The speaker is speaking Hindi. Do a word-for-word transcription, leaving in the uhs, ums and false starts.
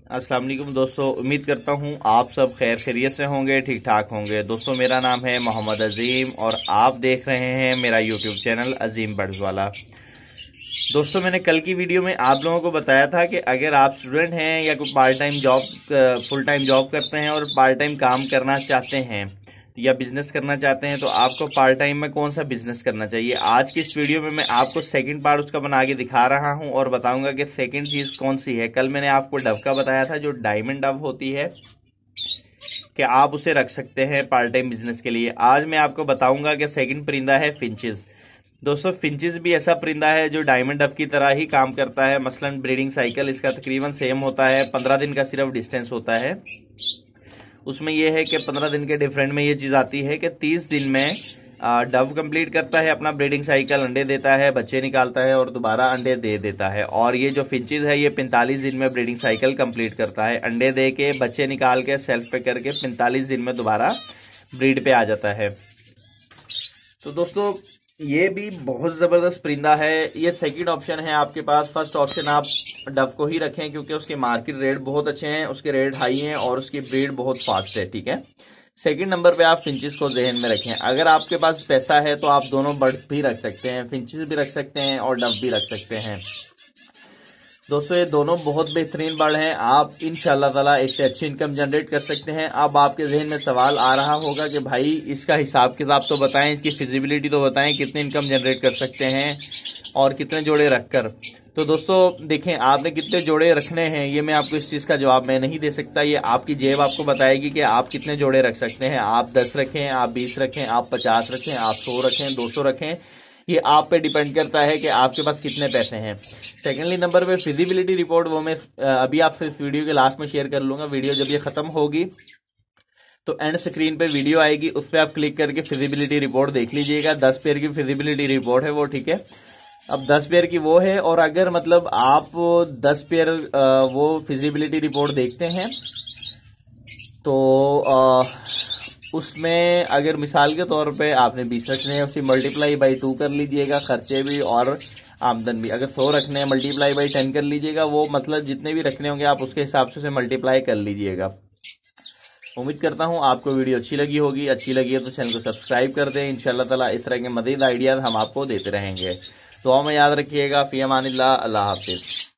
अस्सलाम वालेकुम दोस्तों, उम्मीद करता हूँ आप सब खैर खैरियत से होंगे, ठीक ठाक होंगे। दोस्तों मेरा नाम है मोहम्मद अजीम और आप देख रहे हैं मेरा यूट्यूब चैनल अजीम बर्ड्स वाला। दोस्तों मैंने कल की वीडियो में आप लोगों को बताया था कि अगर आप स्टूडेंट हैं या कोई part time job full time job करते हैं और पार्ट टाइम काम करना चाहते हैं या बिजनेस करना चाहते हैं तो आपको पार्ट टाइम में कौन सा बिजनेस करना चाहिए। आज की इस वीडियो में मैं आपको सेकंड पार्ट उसका बना के दिखा रहा हूं और बताऊंगा कि सेकंड चीज कौन सी है। कल मैंने आपको डव का बताया था, जो डायमंड डव होती है कि आप उसे रख सकते हैं पार्ट टाइम बिजनेस के लिए। आज मैं आपको बताऊंगा कि सेकंड परिंदा है फिंचेस। दोस्तों फिंचेस भी ऐसा परिंदा है जो डायमंड डव की तरह ही काम करता है। मसलन ब्रीडिंग साइकिल इसका तकरीबन सेम होता है, पंद्रह दिन का सिर्फ डिस्टेंस होता है। उसमें यह है कि पंद्रह दिन के डिफरेंट में ये चीज आती है कि तीस दिन में डव कंप्लीट करता है अपना ब्रीडिंग साइकिल, अंडे देता है, बच्चे निकालता है और दोबारा अंडे दे देता है। और ये जो फिंचेस है ये पैंतालीस दिन में ब्रीडिंग साइकिल कंप्लीट करता है, अंडे दे के बच्चे निकाल के सेल्फ पे करके पैंतालीस दिन में दोबारा ब्रीड पे आ जाता है। तो दोस्तों ये भी बहुत जबरदस्त परिंदा है। ये सेकंड ऑप्शन है आपके पास। फर्स्ट ऑप्शन आप डव को ही रखें क्योंकि उसके मार्केट रेट बहुत अच्छे हैं, उसके रेट हाई हैं और उसकी ब्रीड बहुत फास्ट है, ठीक है। सेकंड नंबर पे आप फिंचेस को जहन में रखें। अगर आपके पास पैसा है तो आप दोनों बर्ड भी रख सकते हैं, फिंचेस भी रख सकते हैं और डव भी रख सकते हैं। दोस्तों ये दोनों बहुत बेहतरीन बर्ड हैं, आप इंशाल्लाह ताला इससे अच्छी इनकम जनरेट कर सकते हैं। अब आपके जहन में सवाल आ रहा होगा कि भाई इसका हिसाब किताब तो बताएं, इसकी फिजिबिलिटी तो बताएं, कितनी इनकम जनरेट कर सकते हैं और कितने जोड़े रखकर। तो दोस्तों देखें, आपने कितने जोड़े रखने हैं ये मैं आपको इस चीज का जवाब मैं नहीं दे सकता। ये आपकी जेब आपको बताएगी कि आप कितने जोड़े रख सकते हैं। आप दस रखें, आप बीस रखें, आप पचास रखें, आप सौ रखें, दो सौ रखें, ये आप पे डिपेंड करता है कि आपके पास कितने पैसे हैं। सेकेंडली नंबर पे फिजिबिलिटी रिपोर्ट, वो मैं अभी आपसे इस वीडियो के लास्ट में शेयर कर लूंगा। वीडियो जब ये खत्म होगी तो एंड स्क्रीन पे वीडियो आएगी, उस पर आप क्लिक करके फिजिबिलिटी रिपोर्ट देख लीजिएगा। दस पेयर की फिजिबिलिटी रिपोर्ट है वो, ठीक है। अब दस पेयर की वो है और अगर मतलब आप दस पेयर वो फिजिबिलिटी रिपोर्ट देखते हैं तो आ, उसमें अगर मिसाल के तौर पे आपने बीस रखने हैं, उसी मल्टीप्लाई बाई टू कर लीजिएगा, खर्चे भी और आमदन भी। अगर सौ रखने हैं मल्टीप्लाई बाई टेन कर लीजिएगा, वो मतलब जितने भी रखने होंगे आप उसके हिसाब से उसे मल्टीप्लाई कर लीजिएगा। उम्मीद करता हूं आपको वीडियो अच्छी लगी होगी। अच्छी लगी है तो चैनल को सब्सक्राइब कर दें। इंशाल्लाह ताला इस तरह के मजीद आइडियाज हम आपको देते रहेंगे। दुआ में याद रखिएगा। फी अमानिल्लाह, अल्लाह हाफिज।